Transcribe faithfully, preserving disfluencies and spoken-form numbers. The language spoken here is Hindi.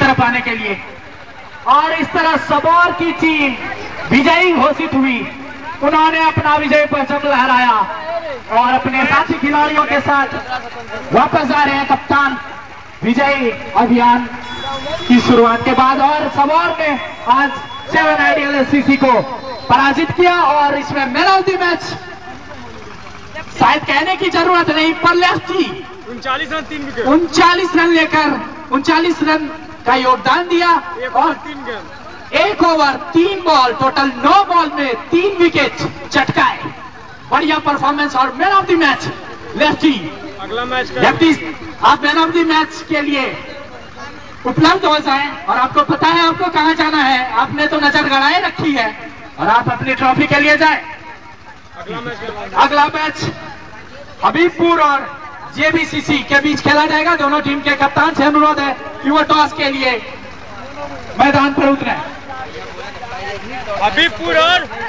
तरफ आने के लिए। और इस तरह सबौर की टीम विजयी घोषित हुई। उन्होंने अपना विजय परचम लहराया और अपने साथी खिलाड़ियों के साथ वापस आ रहे हैं कप्तान विजयी अभियान की शुरुआत के बाद। और सबौर ने आज सेवन आइडियल एससीसी को पराजित किया और इसमें मैन ऑफ द मैच शायद कहने की जरूरत नहीं, पर लेफ्टी उनचालीस रन तीन विकेट उनचालीस रन लेकर उनचालीस रन का योगदान दिया और तीन गेंद एक ओवर तीन बॉल टोटल नौ बॉल में तीन विकेट चटकाए। बढ़िया परफॉर्मेंस और man of the match lefty. अगला मैच लेफ्टी आप मैन ऑफ द मैच के लिए उपलब्ध हो जाएं और आपको पता है आपको कहां जाना है। आपने तो नजर गड़ाए रखी है और आप अपनी ट्रॉफी के लिए जाए। अगला मैच अगला मैच हबीबपुर और जेबीसीसी के बीच खेला जाएगा। दोनों टीम के कप्तान से अनुरोध है कि वो टॉस के लिए मैदान पर उतरे। हबीबपुर और